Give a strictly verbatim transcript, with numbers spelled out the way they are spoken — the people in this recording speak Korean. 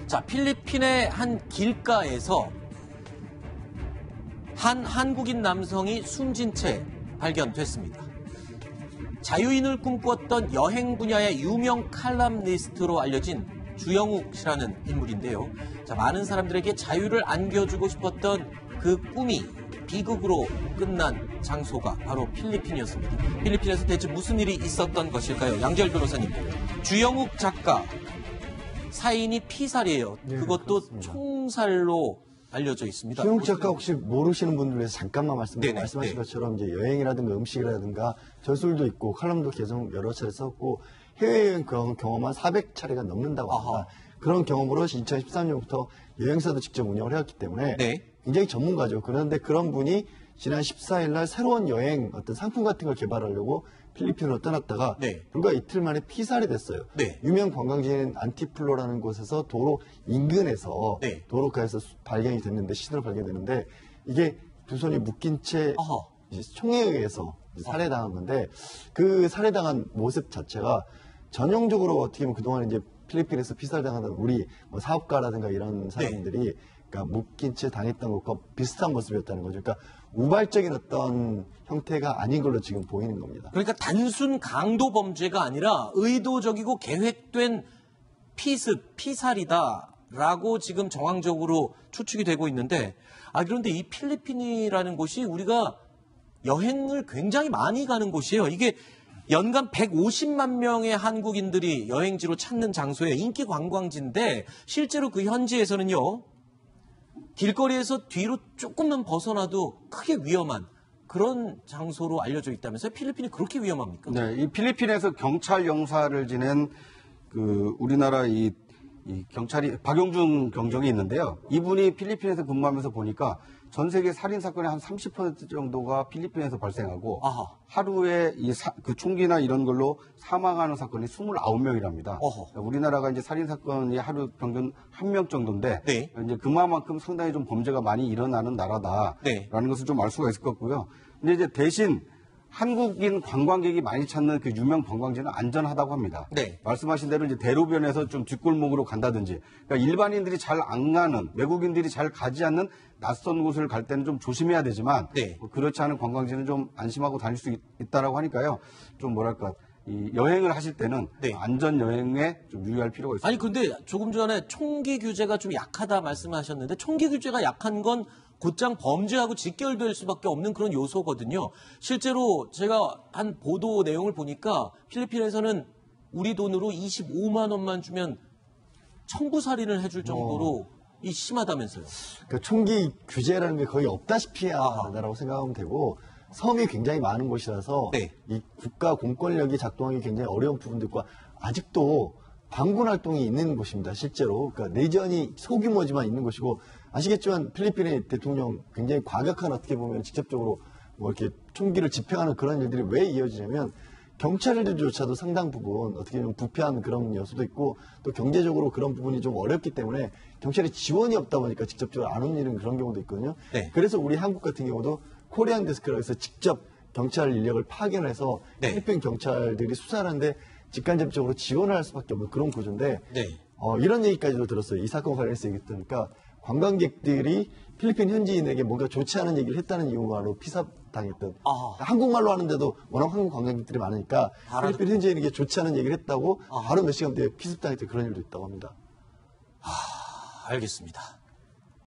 자, 필리핀의 한 길가에서 한 한국인 남성이 숨진 채 발견됐습니다. 자유인을 꿈꾸었던 여행 분야의 유명 칼럼니스트로 알려진 주영욱 씨라는 인물인데요. 자, 많은 사람들에게 자유를 안겨주고 싶었던 그 꿈이 비극으로 끝난 장소가 바로 필리핀이었습니다. 필리핀에서 대체 무슨 일이 있었던 것일까요? 양재열 변호사님, 주영욱 작가 사인이 피살이에요. 네, 그것도 그렇습니다. 총살로 알려져 있습니다. 주영욱 작가 혹시 모르시는 분들 위해서 잠깐만 말씀, 네네, 말씀하신 네. 것처럼 이제 여행이라든가 음식이라든가 전술도 있고 칼럼도 계속 여러 차례 썼고 해외여행 경험한 사백 차례가 넘는다고 합니다. 아하. 그런 경험으로 이천십삼 년부터 여행사도 직접 운영을 해왔기 때문에 네. 굉장히 전문가죠. 그런데 그런 분이 지난 십사 일 날 새로운 여행 어떤 상품 같은 걸 개발하려고 필리핀으로 떠났다가 네. 불과 이틀 만에 피살이 됐어요. 네. 유명 관광지인 안티플로라는 곳에서 도로 인근에서 네. 도로가에서 발견이 됐는데 시신으로 발견됐는데 이게 두 손이 묶인 채 이제 총에 의해서 살해당한 건데 그 살해당한 모습 자체가 전형적으로 어떻게 보면 그동안 이제 필리핀에서 피살당하던 우리 뭐 사업가라든가 이런 사람들이 네. 그러니까 묶인 채 당했던 것과 비슷한 모습이었다는 거죠. 그러니까 우발적인 어떤 형태가 아닌 걸로 지금 보이는 겁니다. 그러니까 단순 강도 범죄가 아니라 의도적이고 계획된 피습, 피살이다라고 지금 정황적으로 추측이 되고 있는데, 아, 그런데 이 필리핀이라는 곳이 우리가 여행을 굉장히 많이 가는 곳이에요. 이게 연간 백오십만 명의 한국인들이 여행지로 찾는 장소의 인기 관광지인데 실제로 그 현지에서는요. 길거리에서 뒤로 조금만 벗어나도 크게 위험한 그런 장소로 알려져 있다면서요? 필리핀이 그렇게 위험합니까? 네, 이 필리핀에서 경찰 영사를 지낸 그 우리나라 이, 이 경찰이 박용준 경정이 있는데요. 이분이 필리핀에서 근무하면서 보니까 전 세계 살인 사건의 한 삼십 퍼센트 정도가 필리핀에서 발생하고 아하. 하루에 이 사, 그 총기나 이런 걸로 사망하는 사건이 이십구 명이랍니다. 어허. 우리나라가 이제 살인 사건이 하루 평균 한 명 정도인데 네. 이제 그만큼 상당히 좀 범죄가 많이 일어나는 나라다라는 네. 것을 좀 알 수가 있을 것 같고요. 근데 이제 대신 한국인 관광객이 많이 찾는 그 유명 관광지는 안전하다고 합니다. 네. 말씀하신 대로 이제 대로변에서 좀 뒷골목으로 간다든지, 그러니까 일반인들이 잘 안 가는, 외국인들이 잘 가지 않는 낯선 곳을 갈 때는 좀 조심해야 되지만, 네. 뭐 그렇지 않은 관광지는 좀 안심하고 다닐 수 있, 있다라고 하니까요. 좀 뭐랄까. 이 여행을 하실 때는 네. 안전 여행에 좀 유의할 필요가 있습니다. 아니 근데 조금 전에 총기 규제가 좀 약하다 말씀하셨는데 총기 규제가 약한 건 곧장 범죄하고 직결될 수밖에 없는 그런 요소거든요. 실제로 제가 한 보도 내용을 보니까 필리핀에서는 우리 돈으로 이십오만 원만 주면 청부살인을 해줄 정도로 어. 이 심하다면서요. 그러니까 총기 규제라는 게 거의 없다시피 하다라고 생각하면 되고 섬이 굉장히 많은 곳이라서 네. 이 국가 공권력이 작동하기 굉장히 어려운 부분들과 아직도 반군 활동이 있는 곳입니다. 실제로. 그러니까 내전이 소규모지만 있는 곳이고 아시겠지만 필리핀의 대통령 굉장히 과격한 어떻게 보면 직접적으로 뭐 이렇게 총기를 집행하는 그런 일들이 왜 이어지냐면 경찰들조차도 상당 부분 어떻게 보면 부패한 그런 요소도 있고 또 경제적으로 그런 부분이 좀 어렵기 때문에 경찰의 지원이 없다 보니까 직접적으로 안 온 일은 그런 경우도 있거든요. 네. 그래서 우리 한국 같은 경우도 코리안 데스크라고 해서 직접 경찰 인력을 파견해서 네. 필리핀 경찰들이 수사하는데 직간접적으로 지원을 할 수밖에 없는 그런 구조인데 네. 어, 이런 얘기까지도 들었어요. 이 사건 관련해서 얘기 들으니까 관광객들이 필리핀 현지인에게 뭔가 좋지 않은 얘기를 했다는 이유로 피살당했던 아하. 한국말로 하는데도 워낙 한국 관광객들이 많으니까 알아듣고. 필리핀 현지인에게 좋지 않은 얘기를 했다고 아하. 바로 몇 시간 뒤에 피습당했던 그런 일도 있다고 합니다. 아, 알겠습니다.